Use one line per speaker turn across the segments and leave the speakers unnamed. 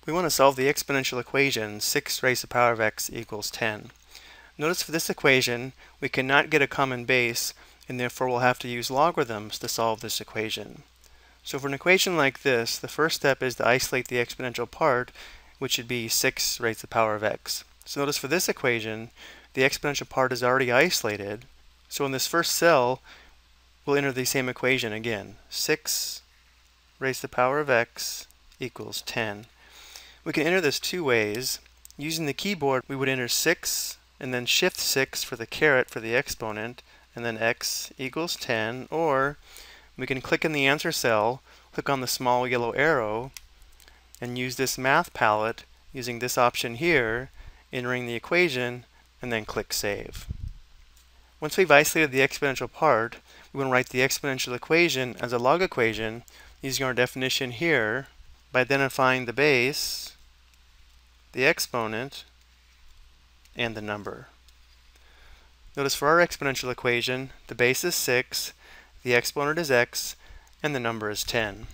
We want to solve the exponential equation 6 raised to the power of x equals 10. Notice for this equation we cannot get a common base, and therefore we'll have to use logarithms to solve this equation. So for an equation like this, the first step is to isolate the exponential part, which should be 6 raised to the power of x. So notice for this equation, the exponential part is already isolated. So in this first cell, we'll enter the same equation again. 6 raised to the power of x equals 10. We can enter this two ways. Using the keyboard, we would enter 6 and then shift 6 for the caret for the exponent, and then x equals 10, or we can click in the answer cell, click on the small yellow arrow, and use this math palette using this option here, entering the equation, and then click Save. Once we've isolated the exponential part, we want to write the exponential equation as a log equation using our definition here by identifying the base, the exponent, and the number. Notice for our exponential equation, the base is 6, the exponent is x, and the number is 10.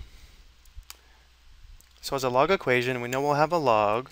So as a log equation, we know we'll have a log.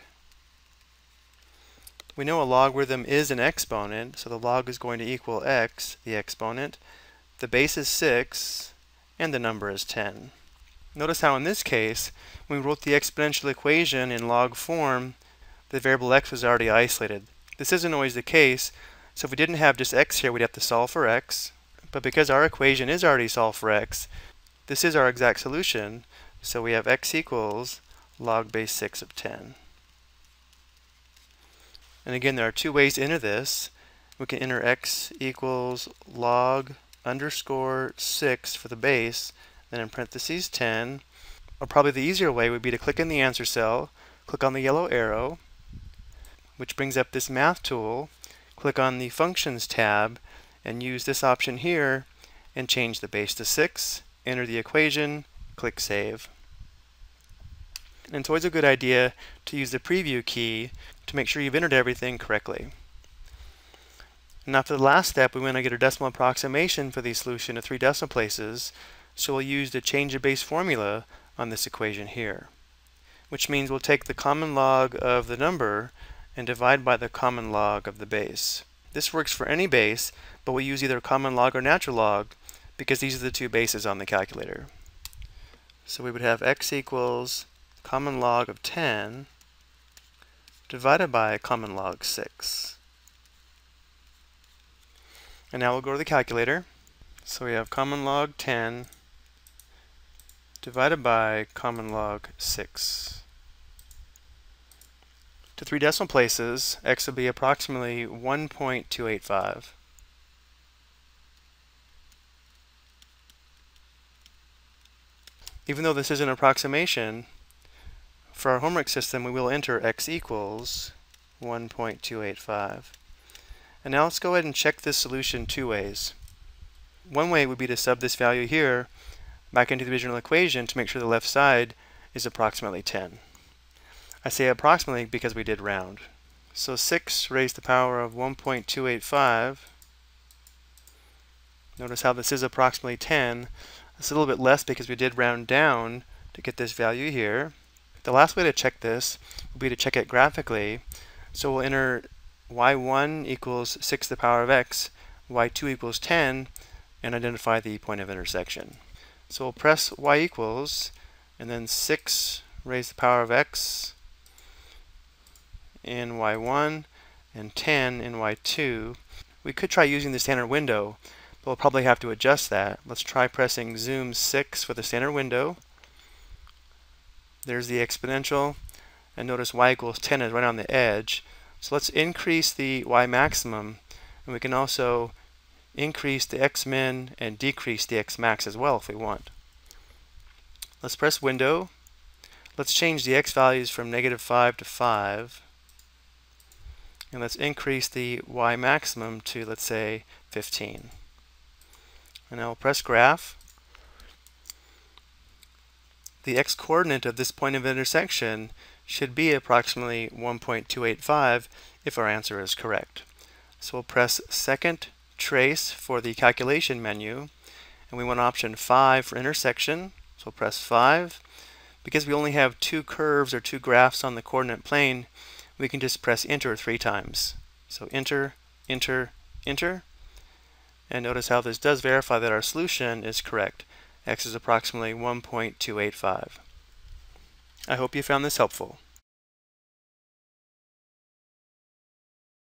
We know a logarithm is an exponent, so the log is going to equal x, the exponent. The base is 6, and the number is 10. Notice how in this case, when we wrote the exponential equation in log form, the variable x was already isolated. This isn't always the case, so if we didn't have just x here, we'd have to solve for x. But because our equation is already solved for x, this is our exact solution, so we have x equals log base 6 of 10. And again, there are two ways to enter this. We can enter x equals log underscore 6 for the base, then in parentheses 10. Or probably the easier way would be to click in the answer cell, click on the yellow arrow, which brings up this math tool, click on the functions tab, and use this option here and change the base to 6, enter the equation, click Save. And it's always a good idea to use the preview key to make sure you've entered everything correctly. Now for the last step, we want to get a decimal approximation for the solution to 3 decimal places, so we'll use the change of base formula on this equation here, which means we'll take the common log of the number and divide by the common log of the base. This works for any base, but we use either common log or natural log because these are the two bases on the calculator. So we would have x equals common log of 10 divided by common log 6. And now we'll go to the calculator. So we have common log 10 divided by common log 6. To 3 decimal places, x will be approximately 1.285. Even though this is an approximation, for our homework system we will enter x equals 1.285. And now let's go ahead and check this solution two ways. One way would be to sub this value here back into the original equation to make sure the left side is approximately 10. I say approximately because we did round. So 6 raised to the power of 1.285. Notice how this is approximately 10. It's a little bit less because we did round down to get this value here. The last way to check this would be to check it graphically. So we'll enter y1 equals 6 to the power of x, y2 equals 10, and identify the point of intersection. So we'll press y equals, and then 6 raised to the power of x in y1 and 10 in y2. We could try using the standard window, but we'll probably have to adjust that. Let's try pressing zoom 6 for the standard window. There's the exponential, and notice y equals 10 is right on the edge. So let's increase the y maximum, and we can also increase the x min and decrease the x max as well if we want. Let's press window. Let's change the x values from -5 to 5. And let's increase the y maximum to, let's say, 15. And now we'll press graph. The x-coordinate of this point of intersection should be approximately 1.285 if our answer is correct. So we'll press second trace for the calculation menu, and we want option 5 for intersection. So we'll press 5. Because we only have two curves or two graphs on the coordinate plane, we can just press enter 3 times. So enter, enter, enter. And notice how this does verify that our solution is correct. X is approximately 1.285. I hope you found this helpful.